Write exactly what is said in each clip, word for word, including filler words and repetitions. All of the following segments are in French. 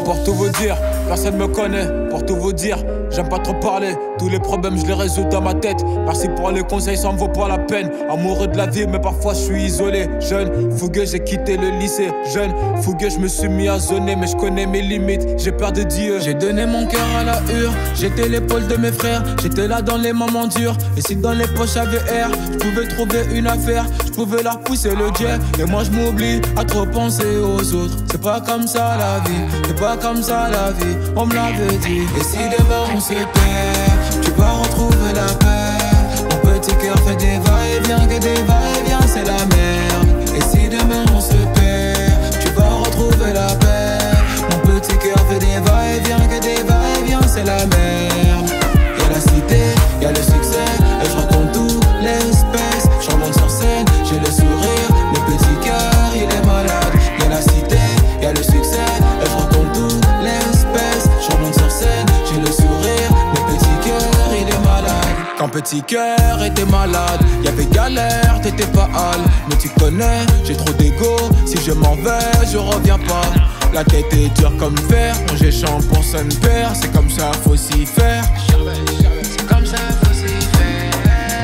Pour tout vous dire, personne me connaît. Pour tout vous dire, j'aime pas trop parler. Tous les problèmes je les résous dans ma tête. Merci pour les conseils, ça me vaut pas la peine. Amoureux de la vie mais parfois je suis isolé. Jeune, fougueux, j'ai quitté le lycée. Jeune, fougueux, je me suis mis à zoner. Mais je connais mes limites, j'ai peur de Dieu. J'ai donné mon cœur à la hure. J'étais l'épaule de mes frères. J'étais là dans les moments durs. Et si dans les poches j'avais air, je pouvais trouver une affaire. Je pouvais leur pousser le jet. Et moi je m'oublie à trop penser aux autres. C'est pas comme ça la vie, c'est pas comme ça la vie. On me l'avait dit. Et si demain on se perd, tu vas retrouver la paix. Mon petit cœur fait des va-et-vient, que des va-et-vient, c'est la merde. Et si demain on se perd, tu vas retrouver la paix. Mon petit cœur fait des va-et-vient, que des va-et-vient, c'est la merde. Y'a la cité, y'a le succès, et je raconte tout l'espèce. Je remonte sur scène, j'ai le sourire, le petit cœur il est malade. Y'a la cité, y'a le succès, et je raconte tout l'espèce. Je remonte sur scène, j'ai le sourire, le petit cœur il est malade. Quand petit cœur était malade, y'avait galère, t'étais pas hal. Mais tu connais, j'ai trop d'ego, si je m'en vais, je reviens pas. La tête est dure comme fer, quand j'ai chant pour son père. C'est comme ça, faut s'y faire. C'est comme ça, faut s'y faire.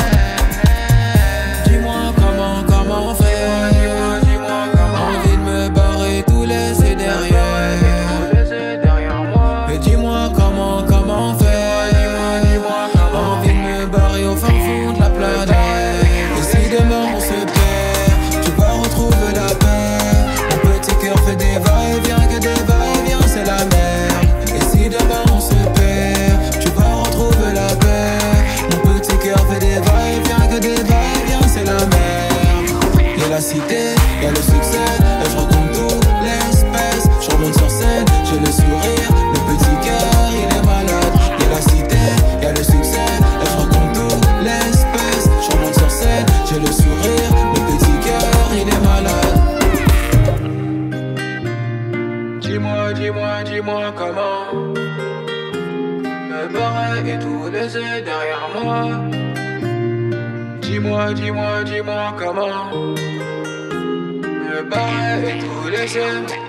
Dis-moi comment, comment faire. Dis-moi, dis-moi comment. Envie de me barrer, tout laisser derrière. Mais dis-moi comment, comment faire. Dis-moi, dis-moi comment. Envie de me barrer au fin fond de la planète. Et si demain on se perd, tu vas retrouver la paix. Mon petit cœur fait des va-et-vient, que des va-et-vient, c'est la merde. Et si demain on se perd, tu vas retrouver la paix. Mon petit cœur fait des va-et-vient, que des va-et-vient, c'est la merde. Y'a la cité, y'a le succès, et je raconte tout l'espèce. Je remonte sur scène, j'ai le sourire, le petit cœur il est malade. Y'a la cité, y'a le succès, et je raconte tout l'espèce. Je remonte sur scène, j'ai le sourire, le petit cœur il est malade. Dis-moi, dis-moi, dis-moi comment me barrer et tout laisser derrière moi. Dis-moi, dis-moi, dis-moi comment me barrer et tout laisser.